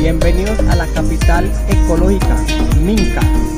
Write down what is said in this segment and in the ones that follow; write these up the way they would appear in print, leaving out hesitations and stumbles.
Bienvenidos a la capital ecológica, Minca.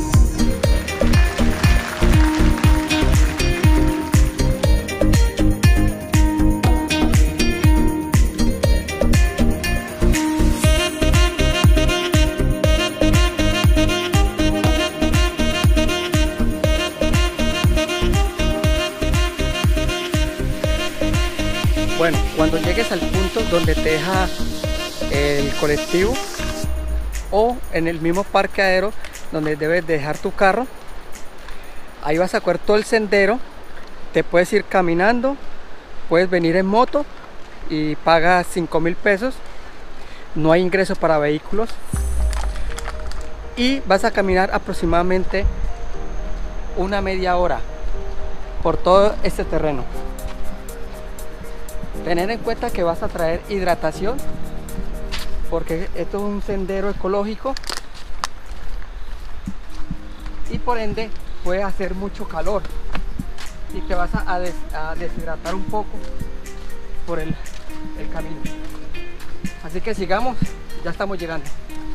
Bueno, cuando llegues al punto donde te deja el colectivo o en el mismo parqueadero donde debes dejar tu carro, ahí vas a coger todo el sendero. Te puedes ir caminando, puedes venir en moto y pagas 5.000 pesos. No hay ingreso para vehículos y vas a caminar aproximadamente una media hora por todo este terreno. Tener en cuenta que vas a traer hidratación, porque esto es un sendero ecológico y por ende puede hacer mucho calor y te vas a deshidratar un poco por el camino. Así que sigamos, ya estamos llegando.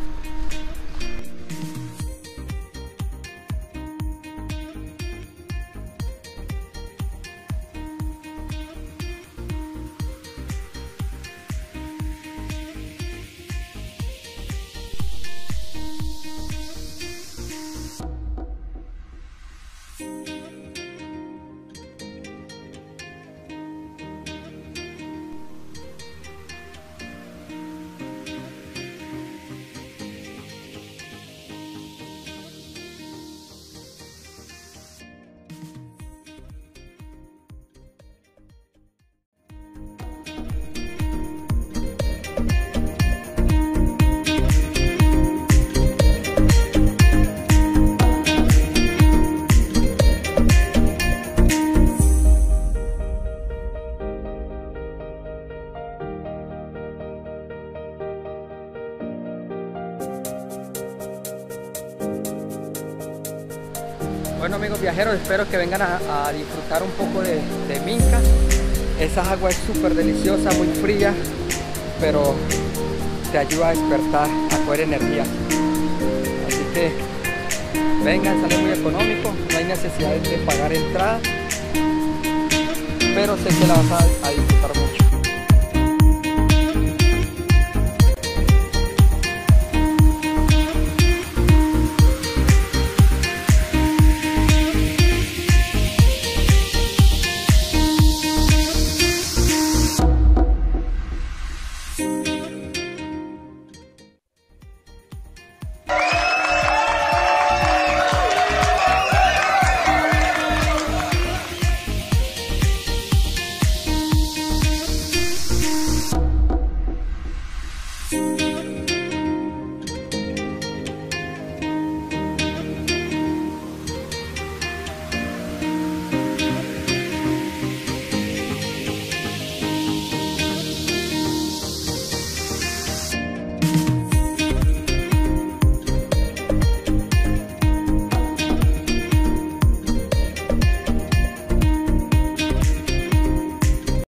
Bueno amigos viajeros, espero que vengan a disfrutar un poco de Minca. Esa agua es súper deliciosa, muy fría, pero te ayuda a despertar, a coger energía. Así que vengan, sale muy económico, no hay necesidad de pagar entrada, pero sé que la vas a disfrutar mucho. you.